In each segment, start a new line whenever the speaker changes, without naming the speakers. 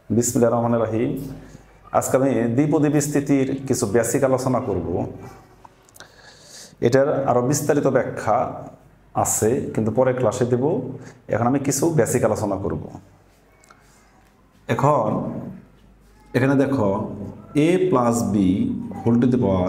বিসমিল্লাহির রহমানির রহিম। আজকে আমি দ্বিপদী বিস্তৃতির কিছু বেসিক আলোচনা করব। এটার আরও বিস্তারিত ব্যাখ্যা আছে, কিন্তু পরে ক্লাসে দেব। এখন আমি কিছু বেসিক আলোচনা করব। এখন এখানে দেখো a plus B whole to the power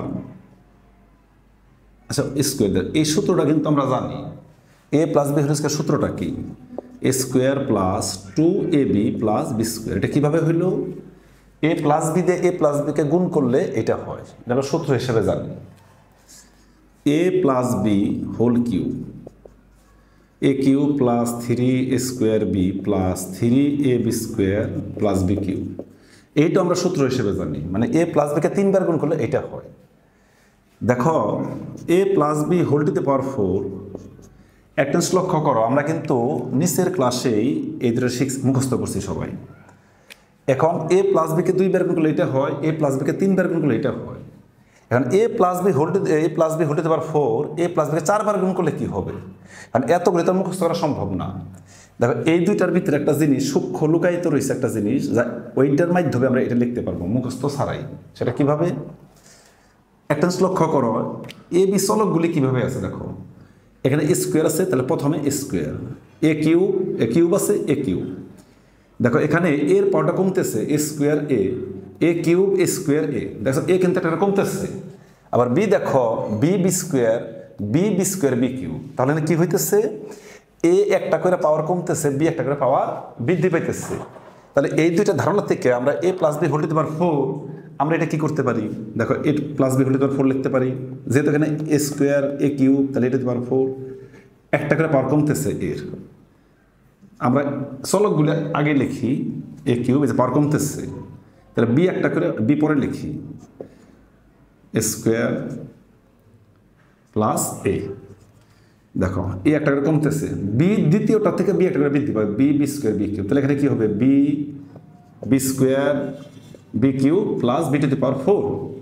square, এই সূত্রটা কিন্তু আমরা জানি। a plus B whole square সূত্রটা কি? A square plus 2ab plus B square. এটা কীভাবে হইল? a প্লাস বি দিয়ে a প্লাস বিকে গুণ করলে এটা হয়, এটা আমরা সূত্র হিসেবে জানি। a plus B whole cube, A cube plus 3a square B plus 3ab square plus B cube. এইটা আমরা সূত্র হিসেবে জানি, মানে a প্লাস বিকে 3 বার গুণ করলে এটা হয়। দেখো a plus B whole to the power 4, একটা জিনিস লক্ষ্য করো, আমরা কিন্তু নিচের ক্লাসেই এই দুটো মুখস্থ করছি সবাই। এখন a প্লাস বিকে 2 বার গুণ করলে এটা হয়, a প্লাস বিকে 3 বার গুণ করলে এটা হয়। এখন a plus B whole to the power 4, a plus বিকে 4 বার গুণ করলে কি হবে? কারণ এতগুলো তো মুখস্থ করা সম্ভব না। দেখো এই দুইটার ভিতরে একটা জিনিস সূক্ষ্ম লুকায়িত রয়েছে, একটা জিনিস যা ওইটার মাধ্যমে আমরা এটা লিখতে পারবো মুখস্থ ছাড়াই। সেটা কিভাবে? একটা জিনিস লক্ষ্য করো, এ বি চলকগুলি কিভাবে আছে দেখো। এখানে স্কোয়ার আছে, তাহলে প্রথমে স্কোয়ার, এ কিউব আছে, এ কিউব। দেখো এখানে এর পাওয়ারটা কমতেছে, A square A cube A square A, দেখো এ কিন্তু একটা কমতেছে। আবার বি দেখো বি স্কোয়ার বি কিউব, তাহলে কি হইতেছে? এ একটা করে পাওয়ার কমতেছে, বি একটা করে পাওয়ার বৃদ্ধি পাইতেছে। তাহলে এই দুইটা ধারণা থেকে আমরা A plus B whole to the power 4, আমরা এটা কি করতে পারি? দেখো A plus B whole to the power 4 লিখতে পারি, যেহেতু এখানে এ স্কোয়ার এ কিউব, তাহলে এটা টু দি পাওয়ার 4, একটা করে পাওয়ার কমতেছে এর। আমরা চলকগুলো আগে লিখি, এ কিউব এই যে পাওয়ার কমতেছে, তাহলে বি একটা করে বি পরে লিখি, স্কোয়ার প্লাস এ। দেখো এ একটা করে কমতেছে, বি দ্বিতীয়টা থেকে বি একটা করে বৃদ্ধি পাবে, বি স্কোয়ার বি কিউব। তাহলে এখানে কি হবে? B square B cube plus B to the power 4।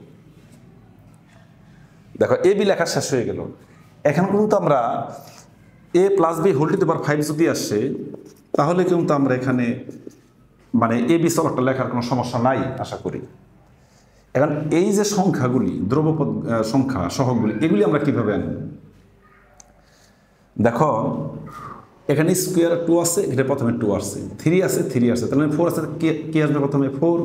দেখো এ বি লেখা শেষ হয়ে গেল। এখন কিন্তু আমরা A plus B whole to the power 5 যদি আসে, তাহলে কিন্তু আমরা এখানে মানে এ বি চলকটা লেখার কোনো সমস্যা নাই আশা করি। এখন এই যে সংখ্যাগুলি, ধ্রুবপদ সংখ্যা সহগগুলি, এগুলি আমরা কিভাবে আনব? দেখো এখানে স্কোয়ার 2 আছে, এটা প্রথমে 2 আসছে, 3 আছে 3 আসছে, তাহলে 4 আছে, কি আসবে প্রথমে? 4।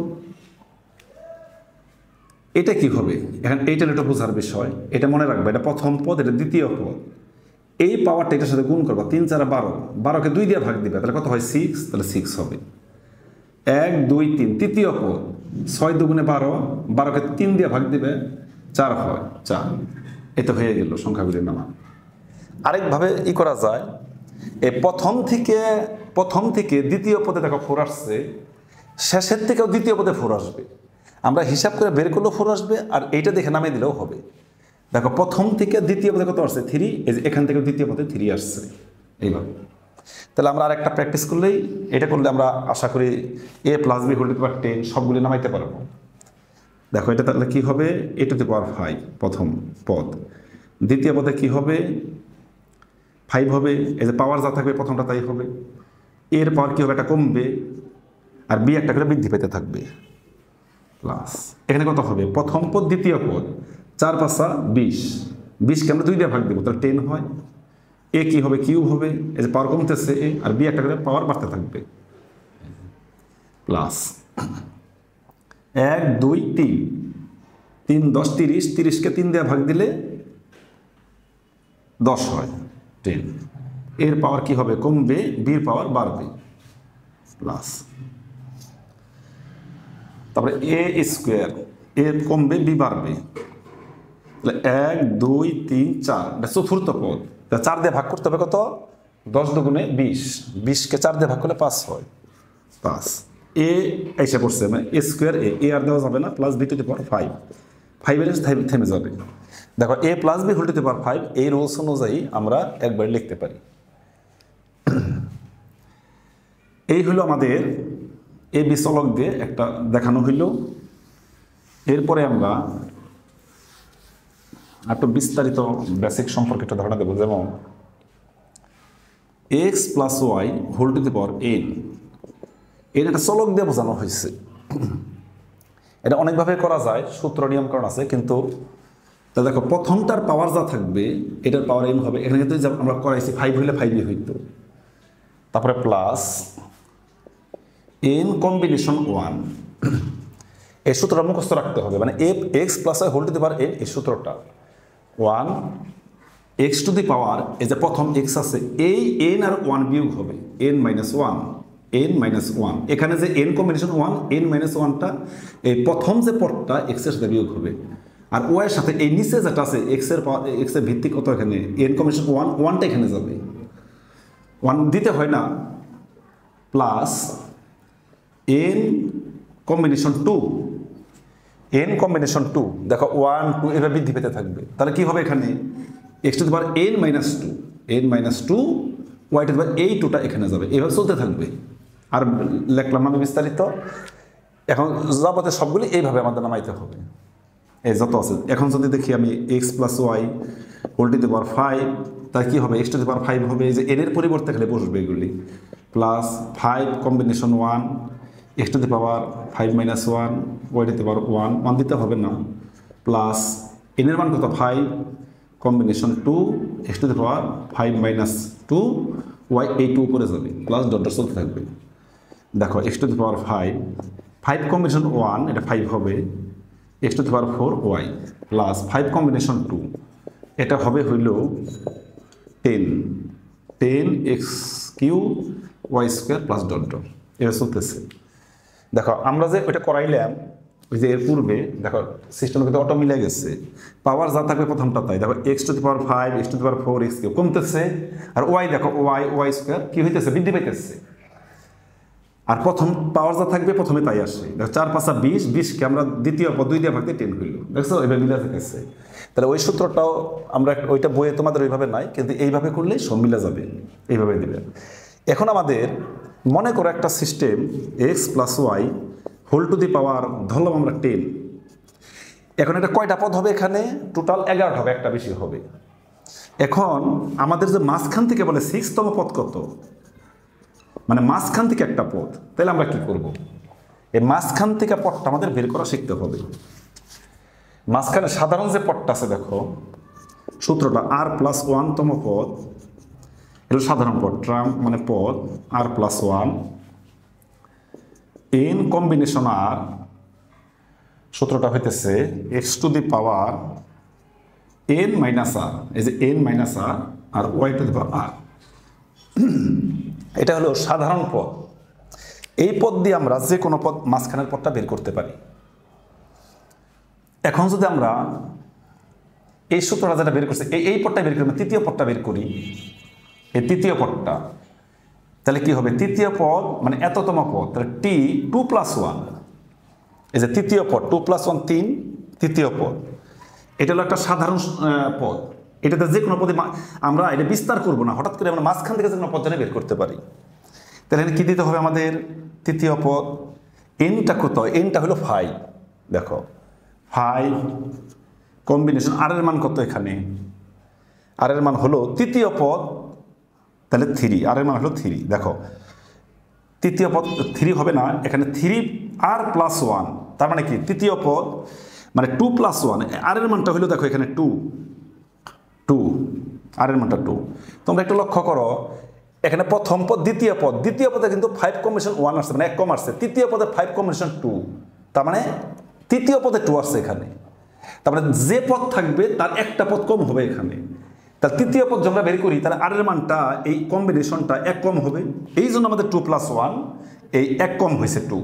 এটা কি হবে? এখন এইটা একটু বোঝার বিষয়, এটা মনে রাখবে, এটা প্রথম পদ, এটা দ্বিতীয় পদ। এই পাওয়ারটা এটার সাথে গুণ করবা, 3 4 12, 12কে 2 দিয়ে ভাগ দিবে, তাহলে কত হয়? 6, তাহলে 6 হবে। 1 2 3 তৃতীয় পদ, 6 2 12, 12কে 3 দিয়ে ভাগ দিবে, 4 হয় 4। এটা হয়ে গেল সংখ্যাগুলির নাম। আরেকভাবে করা যায়, এই প্রথম থেকে দ্বিতীয় পদে দেখো 4 আসছে, শেষের থেকেও দ্বিতীয় পদে 4 আসবে। আমরা হিসাব করে বের করলেও 4 আসবে, আর এইটা দেখে নামিয়ে দিলেও হবে। দেখো প্রথম থেকে দ্বিতীয় পদে কত আসছে? 3, এই যে এখান থেকে দ্বিতীয় পদে 3 আসছে, এইভাবে। তাহলে আমরা আরেকটা প্র্যাকটিস করলেই, এটা করলে আমরা আশা করি A plus B whole to the power 10 সবগুলি নামাইতে পারবো। দেখো এটা তাহলে কি হবে? এ টু দি পাওয়ার 5 প্রথম পদ, দ্বিতীয় পদে কি হবে? 5 হবে। এই যে পাওয়ার যা থাকবে প্রথমটা তাই হবে। এর পাওয়ার কি হবে? একটা কমবে, আর বি একটা করে বৃদ্ধি পেতে থাকবে, প্লাস এখানে কত হবে? প্রথম পদ দ্বিতীয় পদ, 4 5 20, 20কে আমরা 2 দিয়ে ভাগ দেবো, তাহলে 10 হয়। এ কি হবে? কিউব হবে, এই যে পাওয়ার কমতেছে এ, আর বি একটা করে পাওয়ার বাড়তে থাকবে, প্লাস 1 2 3, 3 10 30, 30কে 3 দিয়ে ভাগ দিলে 10 হয়, 10। এর পাওয়ার কি হবে? কমবে, বির পাওয়ার বাড়বে, প্লাস তারপরে এ স্কোয়ার, এর কমবে বি বাড়বে, তাহলে 1 2 3 4, এটা চতুর্থ পদ, 4 দিয়ে ভাগ করতে হবে কত? 10 দুগুণে 20, 20কে 4 দিয়ে ভাগ করলে 5 হয়, 5। এ এসে পড়ছে, মানে এ স্কোয়ার এ আর দেওয়া যাবে না, plus B to the power 5, 5 এর থেমে যাবে। দেখো A plus B whole to the power 5 এই রুলস অনুযায়ী আমরা একবার লিখতে পারি। এই হলো আমাদের এ বি চলক দিয়ে একটা দেখানো হইল। এরপরে আমরা একটু বিস্তারিত বেসিক সম্পর্কে একটা ধারণা দেবো, যেমন X plus Y whole to the power n, এর একটা চলক দিয়ে বোঝানো হয়েছে। এটা অনেকভাবে করা যায়, সূত্র নিয়মকরণ আছে, কিন্তু তা দেখো প্রথমটার পাওয়ার যা থাকবে এটার পাওয়ার এন হবে। এখানে কিন্তু আমরা করাইছি 5 হইলে 5ই হইতো, তারপরে প্লাস এন কম্বিনেশন 1। এই সূত্রটা মুখস্থ রাখতে হবে, মানে F X plus Y whole to the power N, এই সূত্রটা 1 এক্স টু দি পাওয়ার, এই যে প্রথম এক্স আছে, এই এন আর 1 বিয়োগ হবে এন মাইনাস 1, এন মাইনাস 1। এখানে যে এন কম্বিনেশন 1, এন মাইনাস 1টা এই প্রথম যে পদটা এক্স এর সাথে বিয়োগ হবে, আর ওয়াই এর সাথে এই নিচে যেটা আছে এক্স এর ভিত্তি কত, এখানে এন কম্বিনেশন 1টা এখানে যাবে, 1 দিতে হয় না, plus N combination 2, N combination 2, দেখো 1 2 এভাবে বৃদ্ধি পেতে থাকবে। তাহলে কি হবে এখানে X to the power N minus 2, N minus 2 Y to the power এই 2টা এখানে যাবে, এভাবে চলতে থাকবে। আর লিখলাম আমি বিস্তারিত, এখন যাবতীয় সবগুলি এইভাবে আমাদের নামাইতে হবে, এই যত আছে। এখন যদি দেখি আমি X plus Y whole to the power 5, তার কি হবে এক্স টু দি পাওয়ার 5 হবে, এই যে এন এর পরিবর্তে এখানে বসবে এগুলি, plus 5 combination 1 X to the power 5 minus 1 Y to the power 1 দিতে হবে না, প্লাস এন এর মান কত 5 combination 2 x to the power 5 minus 2 y, এই 2 উপরে যাবে, প্লাস ডট ডট চলতে থাকবে। দেখো x to the power 5 combination 1 এটা 5 হবে, x to the power 4 y, plus 5 combination 2 এটা হবে হইল 10 x cube y square plus dot dot, এটা চলতেছে। দেখো আমরা যে ওইটা করাইলাম ওই যে এর পূর্বে, দেখো সিস্টেমের কিন্তু অটো মিলে গেছে, পাওয়ার যা থাকবে প্রথমটা তাই। দেখো x to the power 5 x to the power 4 x cube কমতেছে, আর ওয়াই দেখো ওয়াই স্কোয়ার কি হইতেছে, বৃদ্ধি পাইতেছে। আর প্রথম পাওয়ার যা থাকবে প্রথমে তাই আসে। দেখো 4 5 20, 20কে আমরা দ্বিতীয় পদ 2 দিয়ে ভাগ দিয়ে 10 হইল, দেখছো এভাবে মিলে থাকতেছে। তাহলে ওই সূত্রটাও আমরা ওইটা বইয়ে তোমাদের ওইভাবে নাই, কিন্তু এইভাবে করলেই সব মিলে যাবে, এইভাবে দিবে। এখন আমাদের মনে করো একটা system x plus Y whole to the power ধরলাম আমরা 10। এখন এটা কয়টা পদ হবে, এখানে টোটাল 11 হবে, একটা বেশি হবে। এখন আমাদের যে মাঝখান থেকে বলে 6তম পদ কত, মানে মাঝখান থেকে একটা পদ, তাহলে আমরা কি করব, এই মাঝখান থেকে পদটা আমাদের বের করা শিখতে হবে। মাঝখানে সাধারণ যে পদটা আছে দেখো সূত্রটা আর প্লাস 1তম পদ, এটা সাধারণ পদ, ট্রাম মানে পদ r plus 1 n combination r, সূত্রটা হইতেছে x to the power N minus r, এই যে এন মাইনাস আর আর y to the power r, এটা হলো সাধারণ পদ। এই পদ দিয়ে আমরা যে কোনো পদ মাঝখানের পদটা বের করতে পারি। এখন যদি আমরা এই সূত্রটা যেটা বের করছি এই পদটা বের করি, তৃতীয় পদটা বের করি, এই তৃতীয় পদটা, তাহলে কি হবে তৃতীয় পদ মানে এততম পদ, তাহলে টি 2 + 1, এই যে তৃতীয় পদ 2 + 1 3, তৃতীয় পদ এটা হলো একটা সাধারণ পদ। এটাতে যে কোনো পদে আমরা এটা বিস্তার করবো না, হঠাৎ করে আমরা মাঝখান থেকে যে কোনো পদ জানে বের করতে পারি। তাহলে এখানে কী দিতে হবে আমাদের, তৃতীয় পদ এনটা কত, এনটা হলো 5, দেখো 5 কম্বিনেশন আর এর মান কত, এখানে আর এর মান হলো তৃতীয় পদ, তাহলে 3, আর এর মান হলো 3। দেখো তৃতীয় পদ 3 হবে না, এখানে 3 আর প্লাস 1, তার মানে কি তৃতীয় পদ মানে 2 + 1, আর এর মানটা হলো দেখো এখানে 2 আর এর মানটা 2। তোমরা একটু লক্ষ্য করো এখানে প্রথম পদ দ্বিতীয় পদে কিন্তু 5 কম্বিনেশন 1 আসছে, মানে 1 কম আসছে, তৃতীয় পদে 5 কম্বিনেশন 2, তার মানে তৃতীয় পদে 2 আসছে এখানে, তারপরে যে পদ থাকবে তার একটা পদ কম হবে এখানে। তাহলে তৃতীয় পদ যখন বের করি তাহলে আর এর মানটা এই কম্বিনেশনটা 1 কম হবে, এই জন্য আমাদের 2 + 1, এই 1 কম হয়েছে 2।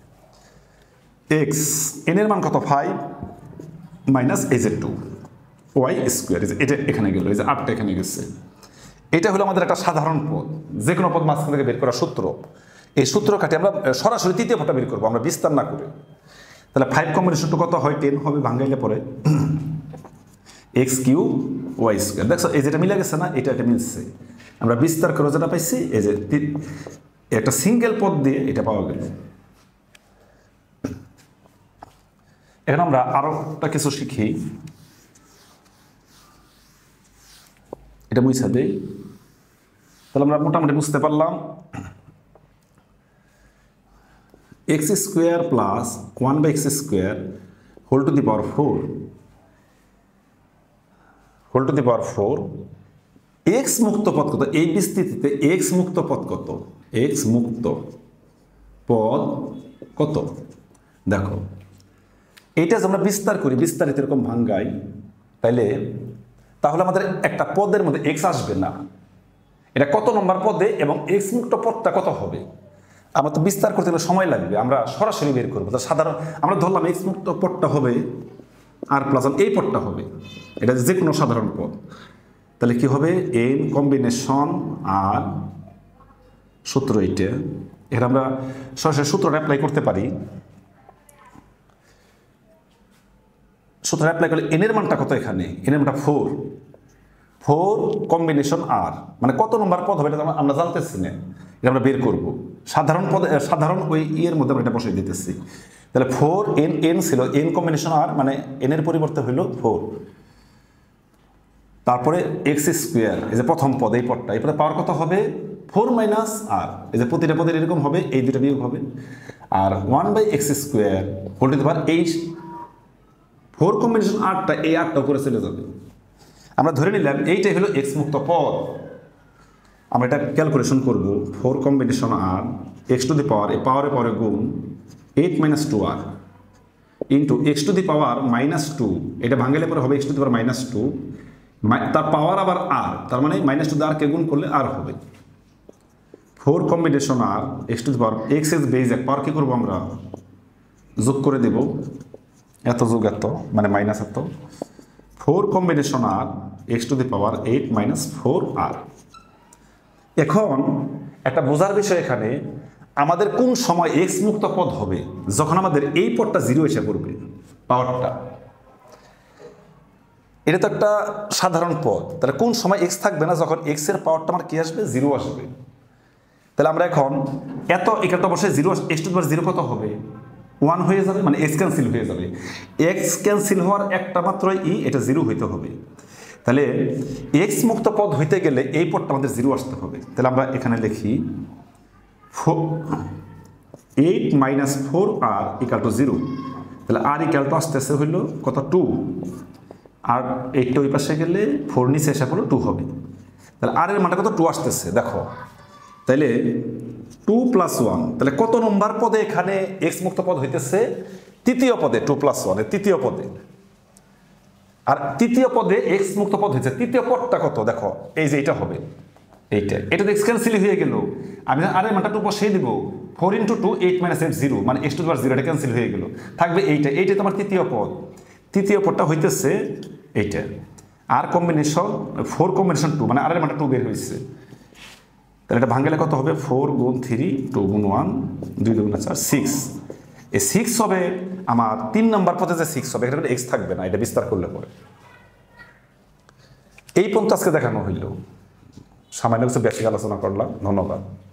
এক্স এন এর মান কত 5 মাইনাস এই যে 2 ওয়াই স্কোয়ার, এটা এখানে গেল, এই যে 8টা এখানে গেছে। এটা হলো আমাদের একটা সাধারণ পদ, যে কোনো পদ মাঝখান থেকে বের করা সূত্র। এই সূত্র কাটে আমরা সরাসরি তৃতীয় পদটা বের করবো, আমরা বিস্তার না করে। তাহলে 5 কম্বিনেশন 2 কত হয় 10 হবে, ভাঙাইলে পরে এক্স কিউ ওয়াই স্কোয়ার। দেখছো এই যেটা মিলে গেছে না, এটা মিলছে, আমরা বিস্তার করে যেটা পাইছি এই যে একটা সিঙ্গেল পদ দিয়ে এটা পাওয়া গেল। এখন আমরা আরো একটা কিছু শিখি, এটা মুছা দেই, তাহলে আমরা মোটামুটি বুঝতে পারলাম x square plus 1/x square whole to the power 4 whole to the power 4 x মুক্ত পদ কত? এই বিস্তৃতিতে এক্স মুক্ত পদ কত? এক্স মুক্ত পদ কত? দেখো এইটা যে আমরা বিস্তার করি, বিস্তারিত এরকম ভাঙ্গাই, তাহলে আমাদের একটা পদের মধ্যে এক্স আসবে না। এটা কত নম্বর পদে এবং এক্স মুক্ত পদটা কত হবে? আমরা তো বিস্তার করতে গেলে সময় লাগবে, আমরা সরাসরি বের করবো। সাধারণ আমরা ধরলাম এক্স মুক্ত পদটা হবে আর প্লাস এই পদটা হবে, এটা যে কোনো সাধারণ পদ। তাহলে কি হবে? এন কম্বিনেশন আর সূত্র এইটা, এটা আমরা সরাসরি সূত্রটা অ্যাপ্লাই করতে পারি। সূত্র অ্যাপ্লাই করলে এন এর মানটা কত? এখানে এন এর মানটা 4 কম্বিনেশন আর, মানে কত নম্বর পদ হবে এটা আমরা জানতেছি না, এটা আমরা বের করব। সাধারণ ওই এর মধ্যে আমরা এটা বসিয়ে দিতেছি। তাহলে 4 এন ছিল, এন কম্বিনেশন আর মানে এন এর পরিবর্তে হইল 4, তারপরে এক্স স্কোয়ার, এই যে প্রথম পদ, এই পদটা, এই পদে পাওয়ার কত হবে? 4 মাইনাস আর, এই যে প্রতিটা পদের এরকম হবে, এই দুটো নিয়োগ হবে, আর 1/x square whole to the power 8। 4 combination আরটা, এই আরটা উপরে চলে যাবে। আমরা ধরে নিলাম এইটাই হলো এক্স মুক্ত পদ। আমরা এটা ক্যালকুলেশন করব। 4 combination r x to the power, এই পাওয়ারে গুণ 8 - 2r into x to the power -2, এটা ভাঙালে পরে হবে এক্স টু দি পাওয়ার -2, তার পাওয়ার আবার আর, তার মানে -2 দিয়ে আরকে গুণ করলে আর হবে। 4 combination r x to the power, x এর বেজ এক, পাওয়ার কি করবো আমরা? যোগ করে দেব, এত যোগ এত মানে মাইনাস এত। 4 combination r x to the power 8 - 4r। এখন একটা বোঝার বিষয় এখানে, আমাদের কোন সময় এক্স মুক্ত পদ হবে? যখন আমাদের এই পদটা 0 এসে পড়বে, পাওয়ারটা। এটা তো একটা সাধারণ পদ, তাহলে কোন সময় এক্স থাকবে না? যখন এক্স এর পাওয়ারটা আমার কি আসবে? 0 আসবে। তাহলে আমরা এখন এত এখানে অবশ্যই 0, এক্স টু দি পাওয়ার 0 কত হবে? 1 হয়ে যাবে, মানে এক্স ক্যান্সেল হয়ে যাবে। এক্স ক্যান্সেল হওয়ার একটা মাত্র এটা 0 হইতে হবে। তাহলে এক্স মুক্ত পদ হইতে গেলে এই পদটা আমাদের 0 আসতে হবে। তাহলে আমরা এখানে লিখি 8 - 4r = 0। তাহলে আর ইকাল টু আসতেছে হইল কত? 2, আর 8টা ওই পাশে গেলে 4 নিচে এসে পড়লো 2 হবে। তাহলে আর এর মানটা কত? 2 আসতেছে, দেখো। তাহলে 2 + 1, তাহলে কত নম্বর পদে এখানে এক্স মুক্ত পদ হইতেছে? তৃতীয় পদে, 2 + 1 এর তৃতীয় পদে। আর তৃতীয় পদে এক্স মুক্ত পদ হয়েছে, তৃতীয় পদটা কত? দেখো এই যে এটা হবে, এটা তো এক্স ক্যান্সেল হয়ে গেল। আমি আর এর মানটা 2 বসিয়ে দিব। 4 × 2 8 - 8 0, মানে x টু দি পাওয়ার 0, এটা ক্যান্সেল হয়ে গেল। থাকবে এইটা তোমার তৃতীয় পদ। তৃতীয় পদটা হইতেছে এইটা, আর কম্বিনেশন 4 কম্বিনেশন 2, মানে আর এর মানটা 2 বের হয়েছে। তাহলে এটা ভাঙলে কত হবে? 4 × 3 2 × 1 2 2 4 6। এই 6 হবে আমার 3 নম্বর পদে, যে 6 হবে এখানে এক্স থাকবে না, এটা বিস্তার করলে পরে। এই পর্যন্ত আজকে দেখানো হইল, সামান্য কিছু বেসিক আলোচনা করলাম। ধন্যবাদ।